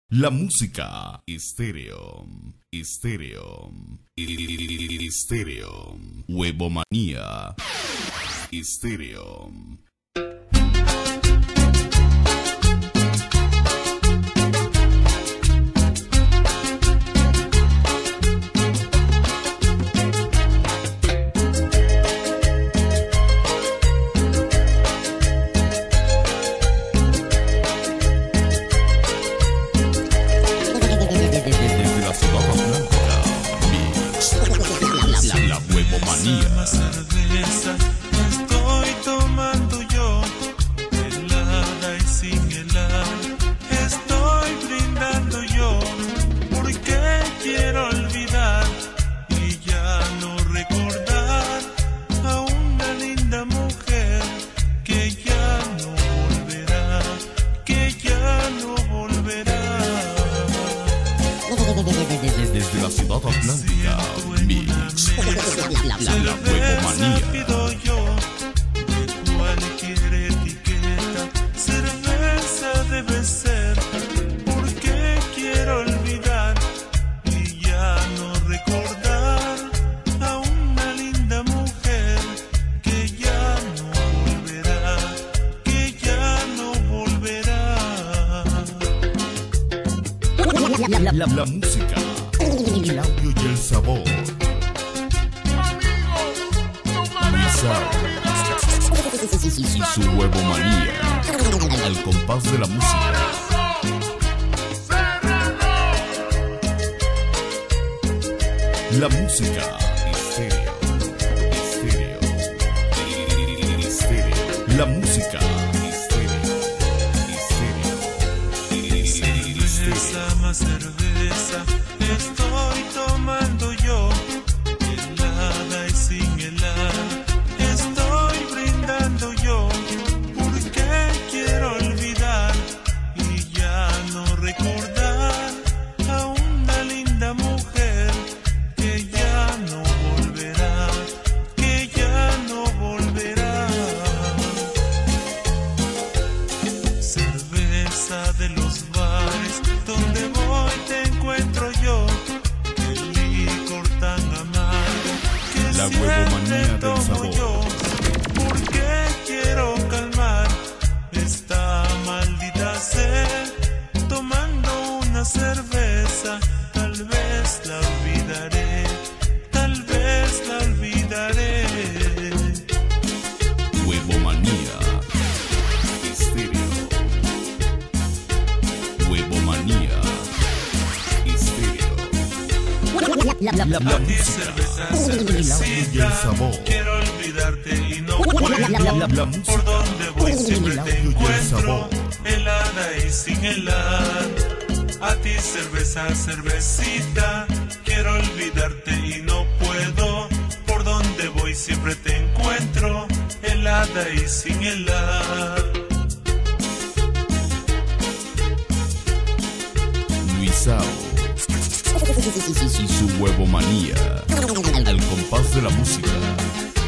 La música estéreo, estéreo, estéreo, Huevomanía, estéreo. Cerveza estoy tomando yo, helada y sin helar, estoy brindando yo, porque quiero olvidar y ya no recordar a una linda mujer que ya no volverá, que ya no volverá. Desde la ciudad atlántica, Mix. La Huevomanía. Pido yo de cualquier etiqueta, cerveza debe ser, porque quiero olvidar y ya no recordar a una linda mujer que ya no volverá, que ya no volverá. La música, el audio y el sabor. Y su Huevomanía, al compás de la música. La música estéreo, estéreo, estéreo. La música estéreo, estéreo, Cerveza más cerveza estoy tomando yo, helada y sin helar, estoy brindando yo, porque quiero olvidar y ya no recordar a una linda mujer que ya no volverá, que ya no volverá. Cerveza de los bares donde voy te encuentro yo, el licor tan amargo que La siempre Huevomanía del tomo sabor. yo, porque quiero calmar esta maldita sed, tomando una cerveza, tal vez la olvidaré, tal vez la olvidaré. Huevomanía estéreo. Huevomanía estéreo. La A ti música, cerveza, y el cervecita, sabor. quiero olvidarte y no puedo, La música, por donde voy siempre te y el encuentro, sabor. helada y sin helar. A ti cerveza, cervecita, quiero olvidarte y no puedo, por donde voy siempre te encuentro, helada y sin helar. Luisao y su Huevomanía, al compás de la música.